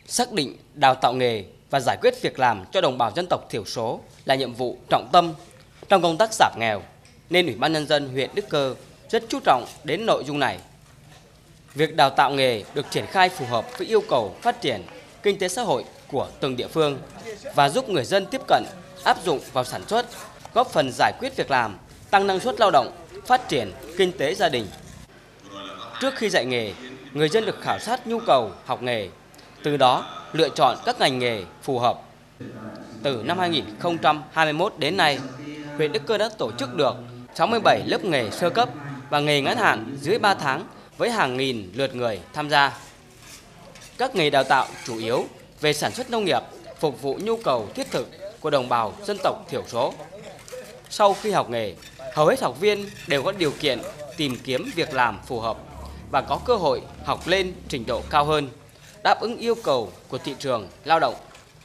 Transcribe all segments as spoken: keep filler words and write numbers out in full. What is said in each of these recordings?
Xác định đào tạo nghề và giải quyết việc làm cho đồng bào dân tộc thiểu số là nhiệm vụ trọng tâm trong công tác giảm nghèo, nên Ủy ban Nhân dân huyện Đức Cơ rất chú trọng đến nội dung này. Việc đào tạo nghề được triển khai phù hợp với yêu cầu phát triển kinh tế xã hội của từng địa phương và giúp người dân tiếp cận, áp dụng vào sản xuất, góp phần giải quyết việc làm, tăng năng suất lao động, phát triển kinh tế gia đình. Trước khi dạy nghề, người dân được khảo sát nhu cầu học nghề, từ đó lựa chọn các ngành nghề phù hợp. Từ năm hai nghìn không trăm hai mươi mốt đến nay, huyện Đức Cơ đã tổ chức được sáu mươi bảy lớp nghề sơ cấp và nghề ngắn hạn dưới ba tháng với hàng nghìn lượt người tham gia. Các nghề đào tạo chủ yếu về sản xuất nông nghiệp, phục vụ nhu cầu thiết thực của đồng bào dân tộc thiểu số. Sau khi học nghề, hầu hết học viên đều có điều kiện tìm kiếm việc làm phù hợp và có cơ hội học lên trình độ cao hơn, đáp ứng yêu cầu của thị trường lao động.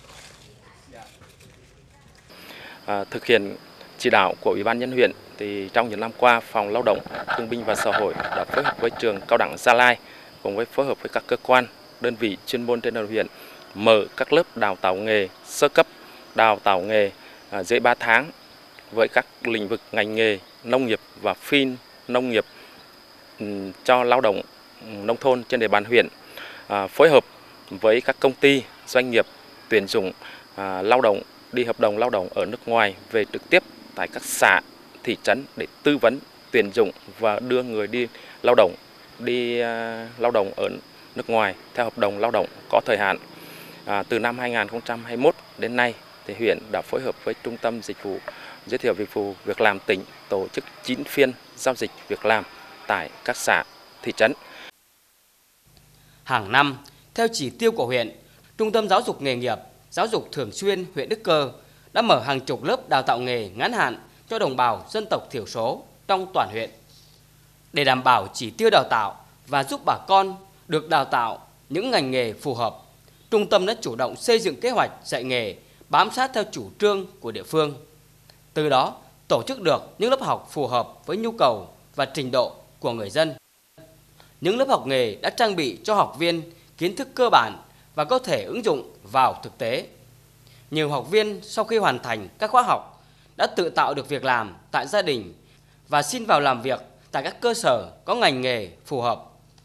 À, thực hiện chỉ đạo của Ủy ban nhân dân huyện, thì trong những năm qua, Phòng Lao động, Thương binh và Xã hội đã phối hợp với trường Cao đẳng Gia Lai cùng với phối hợp với các cơ quan, đơn vị chuyên môn trên địa bàn huyện mở các lớp đào tạo nghề sơ cấp, đào tạo nghề à, dưới ba tháng với các lĩnh vực ngành nghề nông nghiệp và phi nông nghiệp um, cho lao động um, nông thôn trên địa bàn huyện, à, phối hợp với các công ty, doanh nghiệp tuyển dụng à, lao động đi hợp đồng lao động ở nước ngoài về trực tiếp tại các xã, thị trấn để tư vấn, tuyển dụng và đưa người đi lao động đi uh, lao động ở nước ngoài theo hợp đồng lao động có thời hạn. À, từ năm hai nghìn không trăm hai mươi mốt đến nay, thì huyện đã phối hợp với Trung tâm Dịch vụ Giới thiệu Dịch vụ Việc làm tỉnh tổ chức chín phiên giao dịch việc làm tại các xã, thị trấn. Hàng năm, theo chỉ tiêu của huyện, Trung tâm Giáo dục Nghề nghiệp, Giáo dục Thường xuyên huyện Đức Cơ đã mở hàng chục lớp đào tạo nghề ngắn hạn cho đồng bào dân tộc thiểu số trong toàn huyện. Để đảm bảo chỉ tiêu đào tạo và giúp bà con được đào tạo những ngành nghề phù hợp, trung tâm đã chủ động xây dựng kế hoạch dạy nghề bám sát theo chủ trương của địa phương. Từ đó, tổ chức được những lớp học phù hợp với nhu cầu và trình độ của người dân. Những lớp học nghề đã trang bị cho học viên kiến thức cơ bản và có thể ứng dụng vào thực tế. Nhiều học viên sau khi hoàn thành các khóa học đã tự tạo được việc làm tại gia đình và xin vào làm việc tại các cơ sở có ngành nghề phù hợp.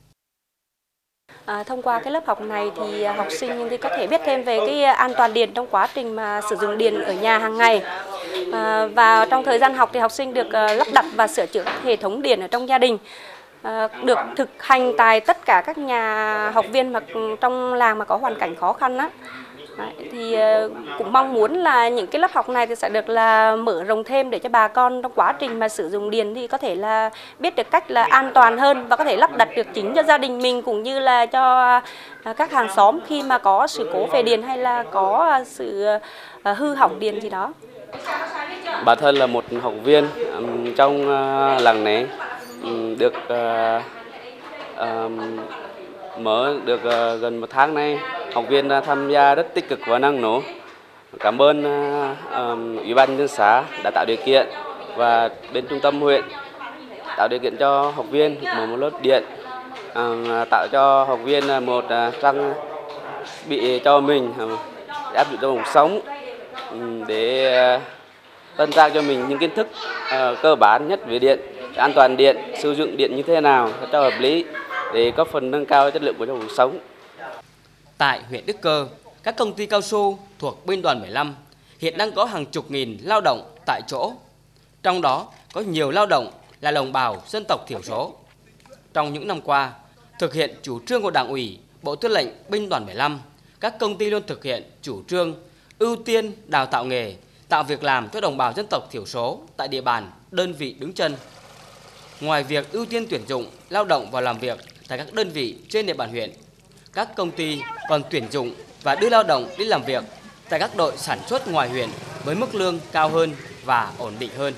À, thông qua cái lớp học này thì học sinh thì có thể biết thêm về cái an toàn điện trong quá trình mà sử dụng điện ở nhà hàng ngày. À, và trong thời gian học thì học sinh được uh, lắp đặt và sửa chữa hệ thống điện ở trong gia đình. À, được thực hành tại tất cả các nhà học viên mà trong làng mà có hoàn cảnh khó khăn á. Đấy, thì uh, cũng mong muốn là những cái lớp học này thì sẽ được là mở rộng thêm để cho bà con trong quá trình mà sử dụng điện thì có thể là biết được cách là an toàn hơn và có thể lắp đặt được chính cho gia đình mình cũng như là cho uh, các hàng xóm khi mà có sự cố về điện hay là có uh, sự uh, hư hỏng điện gì đó. Bản thân là một học viên um, trong uh, làng này um, được uh, um, mở được uh, gần một tháng nay. Học viên uh, tham gia rất tích cực và năng nổ. Cảm ơn uh, um, Ủy ban nhân dân xã đã tạo điều kiện và bên trung tâm huyện tạo điều kiện cho học viên mở một lớp điện, uh, tạo cho học viên một uh, trang bị cho mình uh, để áp dụng trong cuộc sống, um, để uh, phân ra cho mình những kiến thức uh, cơ bản nhất về điện, an toàn điện, sử dụng điện như thế nào cho hợp lý để có phần nâng cao chất lượng của trong cuộc sống. Tại huyện Đức Cơ, các công ty cao su thuộc binh đoàn mười lăm hiện đang có hàng chục nghìn lao động tại chỗ. Trong đó có nhiều lao động là đồng bào dân tộc thiểu số. Trong những năm qua, thực hiện chủ trương của Đảng ủy, Bộ Tư lệnh binh đoàn mười lăm, các công ty luôn thực hiện chủ trương ưu tiên đào tạo nghề, tạo việc làm cho đồng bào dân tộc thiểu số tại địa bàn đơn vị đứng chân. Ngoài việc ưu tiên tuyển dụng lao động vào làm việc tại các đơn vị trên địa bàn huyện, các công ty còn tuyển dụng và đưa lao động đi làm việc tại các đội sản xuất ngoài huyện với mức lương cao hơn và ổn định hơn.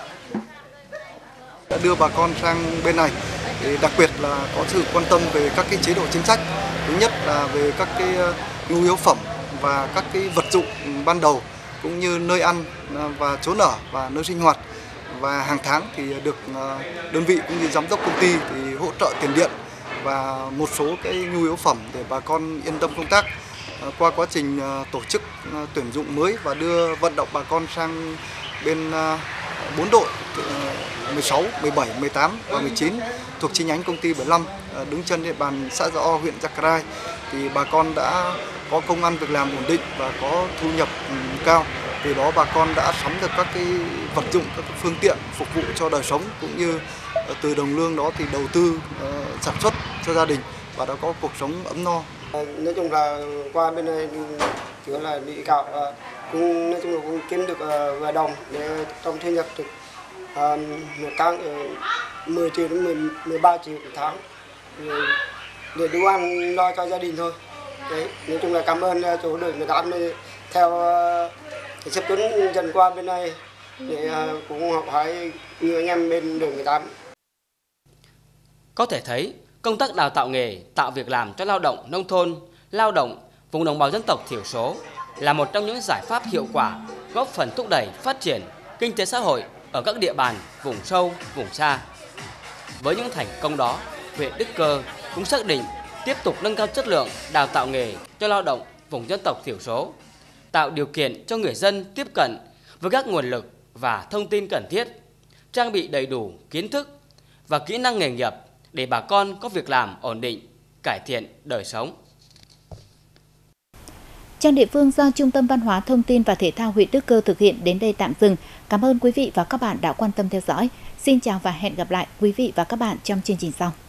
Đưa bà con sang bên này, đặc biệt là có sự quan tâm về các cái chế độ chính sách. Thứ nhất là về các cái nhu yếu phẩm và các cái vật dụng ban đầu, cũng như nơi ăn và chỗ ở và nơi sinh hoạt. Và hàng tháng thì được đơn vị cũng như giám đốc công ty thì hỗ trợ tiền điện và một số cái nhu yếu phẩm để bà con yên tâm công tác. qua quá trình tổ chức tuyển dụng mới và đưa vận động bà con sang bên bốn đội mười sáu, mười bảy, mười tám và mười chín thuộc chi nhánh công ty bảy mươi lăm đứng chân địa bàn xã Gia O, huyện Yagrai, thì bà con đã có công ăn việc làm ổn định và có thu nhập cao. Từ đó bà con đã sắm được các cái vật dụng, các cái phương tiện phục vụ cho đời sống, cũng như từ đồng lương đó thì đầu tư uh, sản xuất cho gia đình và đã có cuộc sống ấm no. Nói chung là qua bên này chủ yếu là đi gạo, cũng nói chung là cũng kiếm được uh, vài đồng để trong thu nhập được uh, một tháng uh, mười triệu đến mười ba triệu một tháng để đủ ăn lo cho gia đình thôi. Đấy, nói chung là cảm ơn uh, chủ đội mười tám theo uh, sắp tuấn dần qua bên này để uh, cũng học hỏi như anh em bên đường mười tám. Có thể thấy, công tác đào tạo nghề, tạo việc làm cho lao động nông thôn, lao động vùng đồng bào dân tộc thiểu số là một trong những giải pháp hiệu quả góp phần thúc đẩy phát triển kinh tế xã hội ở các địa bàn vùng sâu, vùng xa. Với những thành công đó, huyện Đức Cơ cũng xác định tiếp tục nâng cao chất lượng đào tạo nghề cho lao động vùng dân tộc thiểu số, tạo điều kiện cho người dân tiếp cận với các nguồn lực và thông tin cần thiết, trang bị đầy đủ kiến thức và kỹ năng nghề nghiệp để bà con có việc làm ổn định, cải thiện đời sống. Trang địa phương do Trung tâm Văn hóa Thông tin và Thể thao huyện Đức Cơ thực hiện đến đây tạm dừng. Cảm ơn quý vị và các bạn đã quan tâm theo dõi. Xin chào và hẹn gặp lại quý vị và các bạn trong chương trình sau.